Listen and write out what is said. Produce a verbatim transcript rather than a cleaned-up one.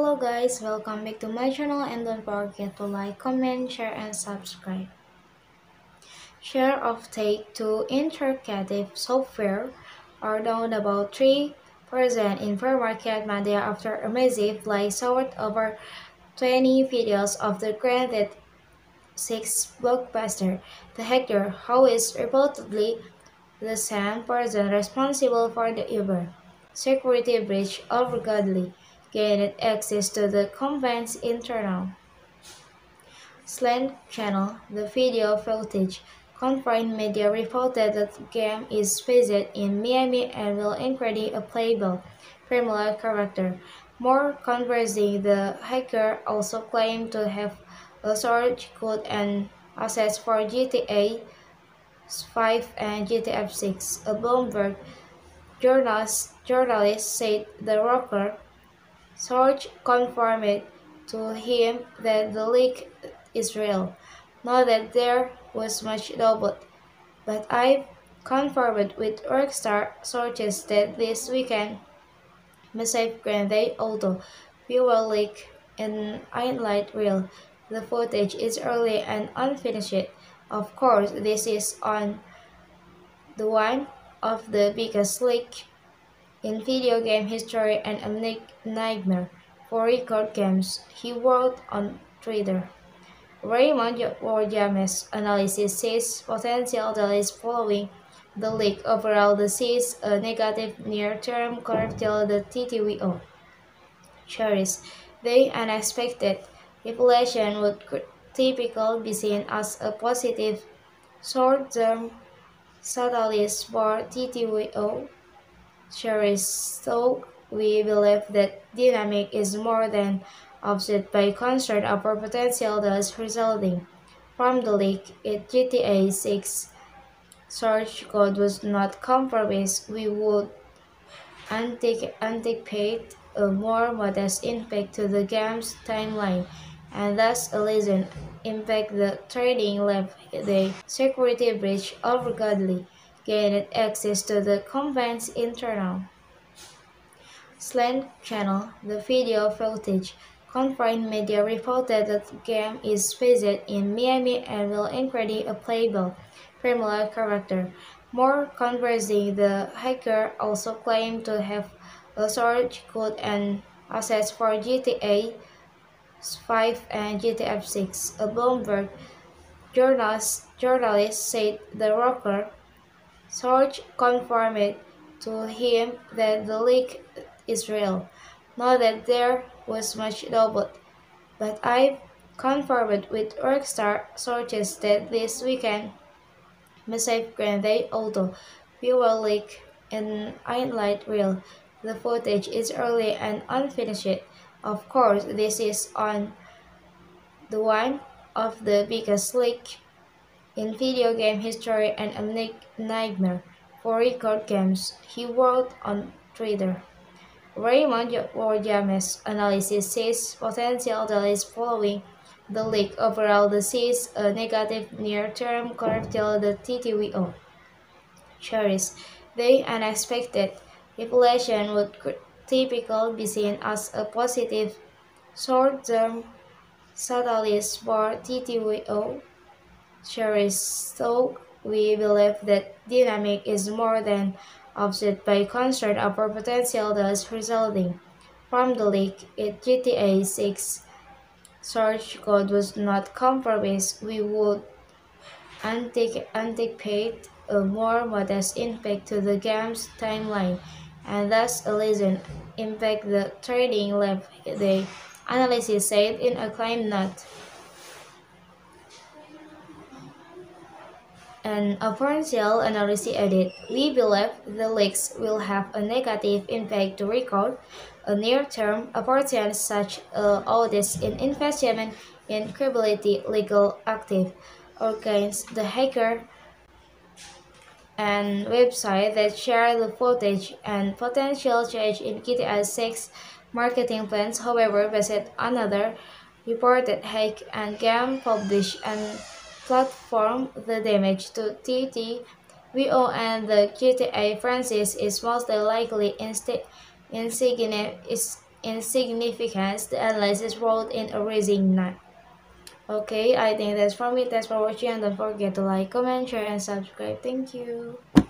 Hello guys, welcome back to my channel and don't forget to like, comment, share and subscribe. Share of Take Two interactive software are down about three percent in fair market Monday after a massive like sold over twenty videos of the Grand Theft six blockbuster. The hacker, who is reportedly the same person responsible for the Uber security breach, allegedly gained access to the company's internal Slant channel. The video footage confirmed media reported that the game is based in Miami and will include a playable criminal character. More conversing, the hacker also claimed to have a source code and assets for G T A five and G T A six. A Bloomberg journalist, journalist said the rocker source confirmed to him that the leak is real. Not that there was much doubt, but I confirmed with Rockstar sources that this weekend massive Grand Theft Auto fuel leak in highlight reel. The footage is early and unfinished. Of course, this is on the one of the biggest leak in video game history and a nightmare for record games, he wrote on Twitter. Raymond James analysis says potential delays following the leak overall sees a negative near-term correctly the T T V O. Shares the unexpected revelation would typically be seen as a positive short-term catalyst for T T V O shares, so we believe that dynamic is more than offset by concern over potential loss resulting from the leak. If G T A six source code was not compromised, we would anticipate a more modest impact to the game's timeline, and thus a lesser impact the trading left the security breach allegedly gained access to the company's internal Slant channel. The video footage confirmed media reported that the game is based in Miami and will include a playable criminal character. More conversing, the hacker also claimed to have a source code and assets for G T A five and G T A six. A Bloomberg journalist, journalist said the rocker source confirmed to him that the leak is real. Not that there was much doubt, but I confirmed with Rockstar sources that this weekend massive Grand Theft Auto fuel leak in highlight reel. The footage is early and unfinished. Of course, this is on the one of the biggest leak in video game history and a nightmare for record games, he wrote on Twitter. Raymond James analysis says potential delays following the leak overall sees a negative near-term correctly the T T V O. Shares the unexpected revelation would typically be seen as a positive short-term catalyst for T T V O shares, so we believe that dynamic is more than offset by concern over potential loss resulting from the leak. If G T A six source code was not compromised, we would anticipate a more modest impact to the game's timeline, and thus a lesser impact the trading left, the analysis said in a claim note. And a potential analysis added, we believe the leaks will have a negative impact to record a near-term opportunity such as audits in investment in credibility legal active against the hacker and website that share the footage and potential change in G T A six marketing plans. However, based on another reported hack and game published and platform, the damage to T T V O and the G T A franchise is most likely insignificant insignificance the analysis wrote in a raising night. Okay, I think that's from me. Thanks for watching and don't forget to like, comment, share, and subscribe. Thank you.